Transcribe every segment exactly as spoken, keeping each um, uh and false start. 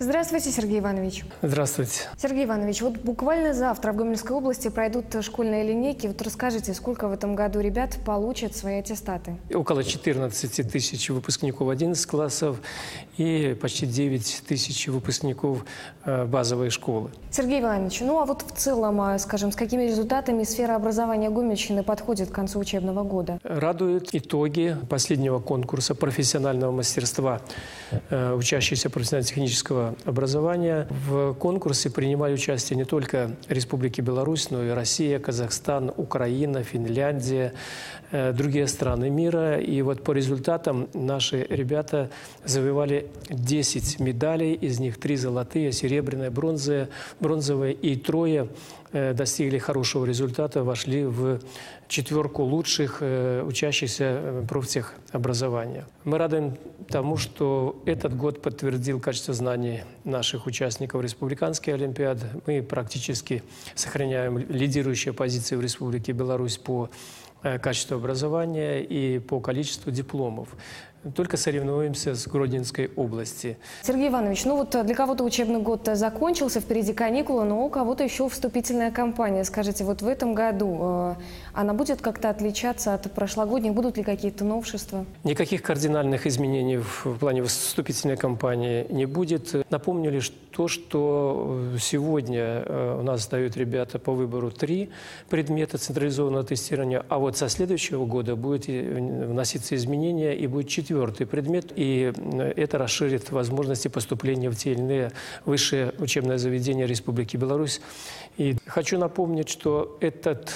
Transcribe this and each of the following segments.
Здравствуйте, Сергей Иванович. Здравствуйте. Сергей Иванович, вот буквально завтра в Гомельской области пройдут школьные линейки. Вот расскажите, сколько в этом году ребят получат свои аттестаты? Около четырнадцати тысяч выпускников одиннадцати классов и почти девять тысяч выпускников базовой школы. Сергей Иванович, ну а вот в целом, скажем, с какими результатами сфера образования Гомельщины подходит к концу учебного года? Радуют итоги последнего конкурса профессионального мастерства учащихся профессионально-технического образования. В конкурсе принимали участие не только Республики Беларусь, но и Россия, Казахстан, Украина, Финляндия, другие страны мира. И вот по результатам наши ребята завоевали десять медалей, из них три золотые, серебряная, бронзовая, бронзовая и трое достигли хорошего результата, вошли в четверку лучших учащихся профтехобразования. Мы рады тому, что этот год подтвердил качество знаний наших участников республиканской олимпиады. Мы практически сохраняем лидирующие позиции в Республике Беларусь по качеству образования и по количеству дипломов. Только соревнуемся с Гродненской области. Сергей Иванович, ну вот для кого-то учебный год закончился, впереди каникулы, но у кого-то еще вступительная кампания. Скажите, вот в этом году э, она будет как-то отличаться от прошлогодних? Будут ли какие-то новшества? Никаких кардинальных изменений в плане вступительной кампании не будет. Напомню лишь то, что сегодня у нас сдают ребята по выбору три предмета централизованного тестирования, а вот со следующего года будет вноситься изменения и будет четвертый. Четвертый предмет, и это расширит возможности поступления в те или иные высшие учебные заведения Республики Беларусь. И хочу напомнить, что этот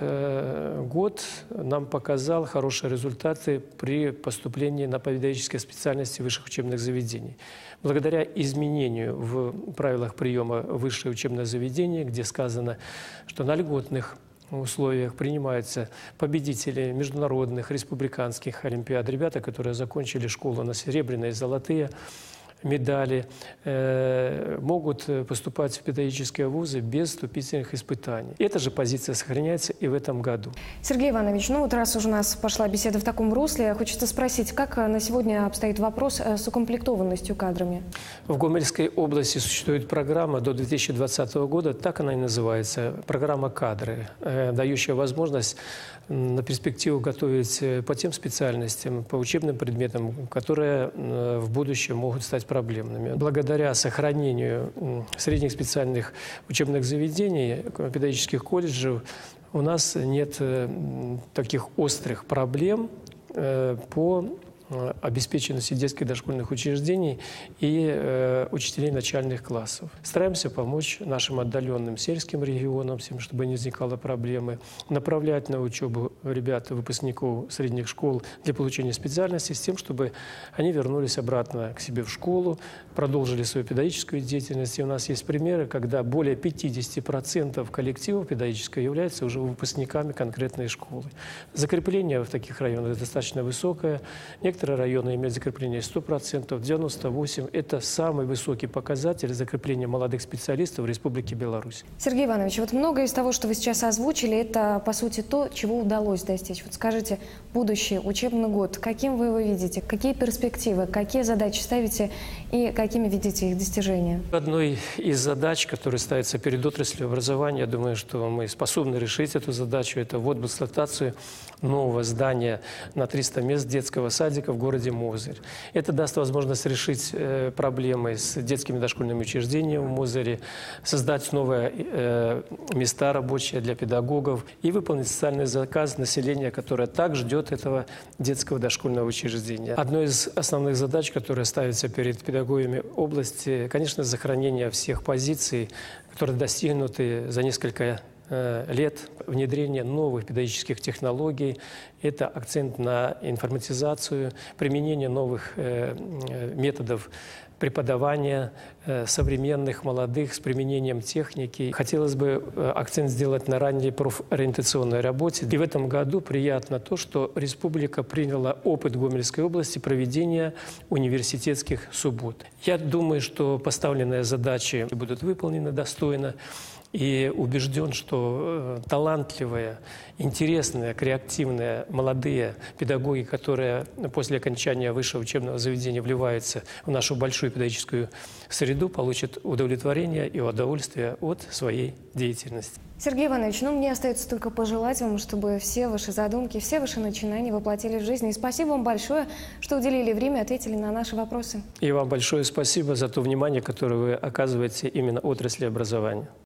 э, год нам показал хорошие результаты при поступлении на педагогические специальности высших учебных заведений. Благодаря изменению в правилах приема в высшее учебное заведение, где сказано, что на льготных условиях принимаются победители международных, республиканских олимпиад, ребята, которые закончили школу на серебряные и золотые медали, э, могут поступать в педагогические вузы без вступительных испытаний. Эта же позиция сохраняется и в этом году. Сергей Иванович, ну вот раз уже у нас пошла беседа в таком русле, хочется спросить, как на сегодня обстоит вопрос с укомплектованностью кадрами? В Гомельской области существует программа до две тысячи двадцатого года, так она и называется, программа «Кадры», э, дающая возможность на перспективу готовить по тем специальностям, по учебным предметам, которые в будущем могут стать проблемными. Благодаря сохранению средних специальных учебных заведений, педагогических колледжей, у нас нет таких острых проблем по обеспеченности детских дошкольных учреждений и э, учителей начальных классов. Стараемся помочь нашим отдаленным сельским регионам, чтобы не возникало проблемы, направлять на учебу ребят, выпускников средних школ для получения специальности с тем, чтобы они вернулись обратно к себе в школу, продолжили свою педагогическую деятельность. И у нас есть примеры, когда более пятидесяти процентов коллектива педагогического являются уже выпускниками конкретной школы. Закрепление в таких районах достаточно высокое. Некоторые районы имеют закрепление сто процентов, девяносто восемь процентов. Это самый высокий показатель закрепления молодых специалистов в Республике Беларусь. Сергей Иванович, вот многое из того, что вы сейчас озвучили, это, по сути, то, чего удалось достичь. Вот скажите, будущий учебный год, каким вы его видите? Какие перспективы, какие задачи ставите и какими видите их достижения? Одной из задач, которая ставится перед отраслью образования, я думаю, что мы способны решить эту задачу, это ввод в эксплуатацию нового здания на триста мест детского садика в городе Мозырь. Это даст возможность решить э, проблемы с детскими дошкольными учреждениями в Мозыре, создать новые э, места рабочие для педагогов и выполнить социальный заказ населения, которое так ждет этого детского дошкольного учреждения. Одной из основных задач, которая ставится перед педагогами области, конечно, сохранение всех позиций, которые достигнуты за несколько лет внедрения новых педагогических технологий. Это акцент на информатизацию, применение новых э, методов преподавания, э, современных, молодых, с применением техники. Хотелось бы э, акцент сделать на ранней профориентационной работе. И в этом году приятно то, что республика приняла опыт Гомельской области проведения университетских суббот. Я думаю, что поставленные задачи будут выполнены достойно. И убежден, что талантливые, интересные, креативные, молодые педагоги, которые после окончания высшего учебного заведения вливаются в нашу большую педагогическую среду, получат удовлетворение и удовольствие от своей деятельности. Сергей Иванович, ну мне остается только пожелать вам, чтобы все ваши задумки, все ваши начинания воплотили в жизнь. И спасибо вам большое, что уделили время и ответили на наши вопросы. И вам большое спасибо за то внимание, которое вы оказываете именно отрасли образования.